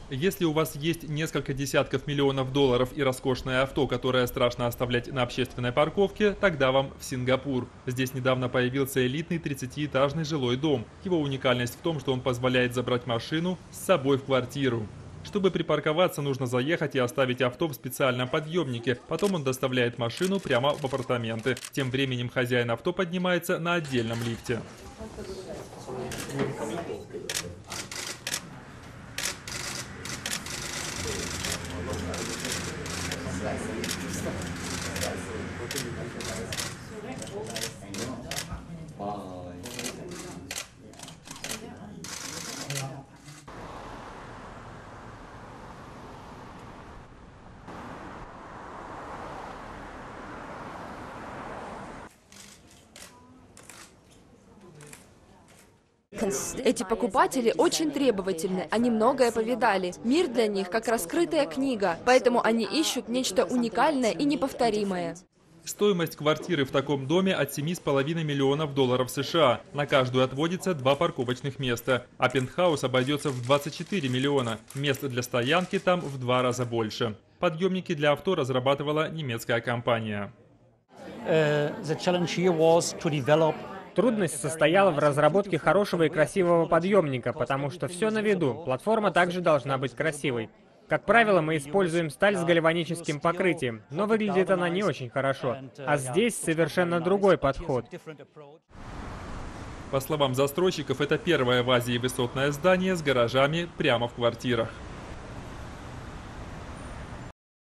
Если у вас есть несколько десятков миллионов долларов и роскошное авто, которое страшно оставлять на общественной парковке, тогда вам в Сингапур. Здесь недавно появился элитный 30-этажный жилой дом. Его уникальность в том, что он позволяет забрать машину с собой в квартиру. Чтобы припарковаться, нужно заехать и оставить авто в специальном подъемнике. Потом он доставляет машину прямо в апартаменты. Тем временем хозяин авто поднимается на отдельном лифте. Эти покупатели очень требовательны, они многое повидали. Мир для них как раскрытая книга, поэтому они ищут нечто уникальное и неповторимое. Стоимость квартиры в таком доме от 7,5 миллионов долларов США. На каждую отводится 2 парковочных места. А пентхаус обойдется в 24 миллиона. Мест для стоянки там в 2 раза больше. Подъемники для авто разрабатывала немецкая компания. Трудность состояла в разработке хорошего и красивого подъемника, потому что все на виду. Платформа также должна быть красивой. Как правило, мы используем сталь с гальваническим покрытием, но выглядит она не очень хорошо. А здесь совершенно другой подход. По словам застройщиков, это первое в Азии высотное здание с гаражами прямо в квартирах.